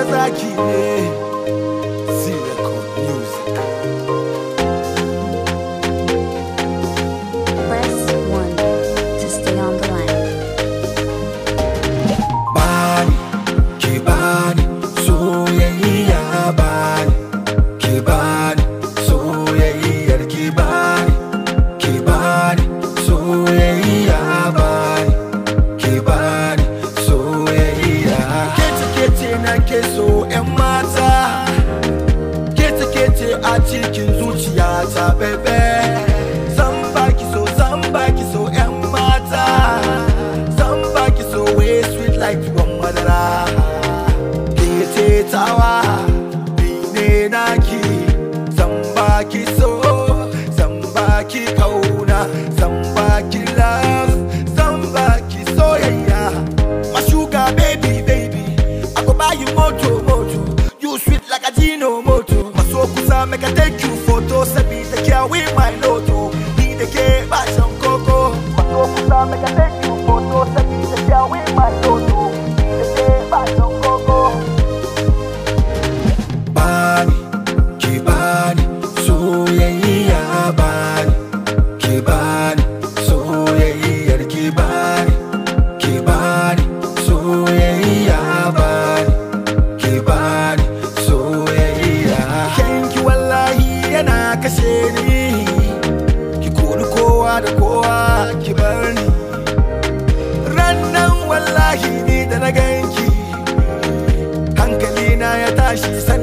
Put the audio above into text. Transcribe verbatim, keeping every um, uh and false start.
zaki ne. Zirako Music. Press one to stay on the line. Bani, ke bani, soyayya bani, ke bani, soyayyar ke bani, ke bani, soyayya bani, ke bani, soyayya. Kece kece na ke so 'yan mata, kece kece a cikin zuciyata bebe. Zan baki so, zan baki so 'yan mata, zan baki so way sweet like tuwon madara. Kece tawa, ni ne naki, zan baki so, zan baki kauna, zan baki love, zan baki soyayya. My sugar baby baby, I go buy you moto moto, you sweet like a Gino moto. Maso kusa make I take you photo, sabi the care with my loto. Ni the care passion coco. Maso kusa make I take you photo, sabi the care with my loto. Ni the care passion coco. Bani, ke bani, soyayya bani, ke bani, soyayyar ke bani, ke bani, soyayya bani, ke bani, soyayya. Kenki wallahi yana kashe ni, ki kori kowa da kowa ki bar ni. Rannan wallahi ni da na ganki, hankali na ya tashi.